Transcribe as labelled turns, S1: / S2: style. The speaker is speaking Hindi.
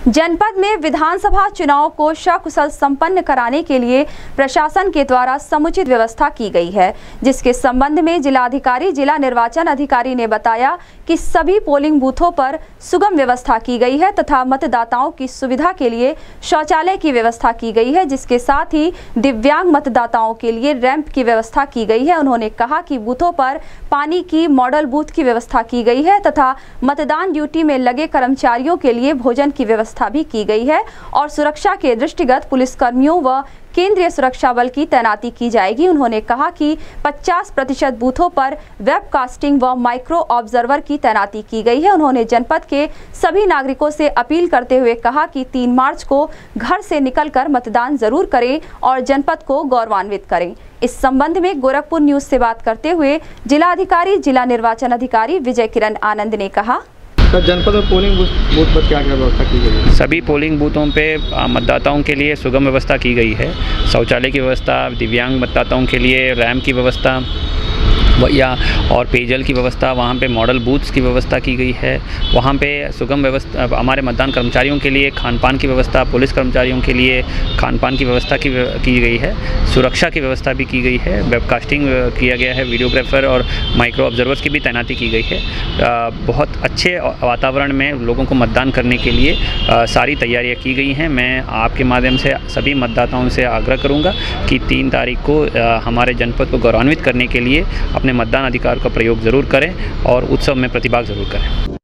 S1: जनपद में विधानसभा चुनाव को सकुशल संपन्न कराने के लिए प्रशासन के द्वारा समुचित व्यवस्था की गई है, जिसके संबंध में जिलाधिकारी जिला निर्वाचन अधिकारी ने बताया कि सभी पोलिंग बूथों पर सुगम व्यवस्था की गई है तथा मतदाताओं की सुविधा के लिए शौचालय की व्यवस्था की गई है, जिसके साथ ही दिव्यांग मतदाताओं के लिए रैंप की व्यवस्था की गई है। उन्होंने कहा कि बूथों पर पानी की मॉडल बूथ की व्यवस्था की गई है तथा मतदान ड्यूटी में लगे कर्मचारियों के लिए भोजन की व्यवस्था भी की गई है और सुरक्षा के दृष्टिगत पुलिसकर्मियों व केंद्रीय सुरक्षा बल की तैनाती की जाएगी। उन्होंने कहा कि 50% बूथों पर वेबकास्टिंग व माइक्रो ऑब्जर्वर की तैनाती की गई है। उन्होंने जनपद के सभी नागरिकों से अपील करते हुए कहा कि 3 मार्च को घर से निकलकर मतदान जरूर करें और जनपद को गौरवान्वित करें। इस संबंध में गोरखपुर न्यूज से बात करते हुए जिलाधिकारी जिला निर्वाचन अधिकारी विजय किरण आनंद ने कहा,
S2: जनपद में पोलिंग बूथ पर क्या क्या व्यवस्था की गई है?
S3: सभी पोलिंग बूथों पे मतदाताओं के लिए सुगम व्यवस्था की गई है। शौचालय की व्यवस्था, दिव्यांग मतदाताओं के लिए रैंप की व्यवस्था और पेयजल की व्यवस्था, वहाँ पे मॉडल बूथ्स की व्यवस्था की गई है। वहाँ पे सुगम व्यवस्था, हमारे मतदान कर्मचारियों के लिए खान पान की व्यवस्था, पुलिस कर्मचारियों के लिए खान पान की व्यवस्था की गई है। सुरक्षा की व्यवस्था भी की गई है। वेबकास्टिंग किया गया है, वीडियोग्राफर और माइक्रो ऑब्जर्वर्स की भी तैनाती की गई है। बहुत अच्छे वातावरण में लोगों को मतदान करने के लिए सारी तैयारियाँ की गई हैं। मैं आपके माध्यम से सभी मतदाताओं से आग्रह करूँगा कि 3 तारीख को हमारे जनपद को गौरवान्वित करने के लिए अपने मतदान अधिकार का प्रयोग ज़रूर करें और उत्सव में प्रतिभाग ज़रूर करें।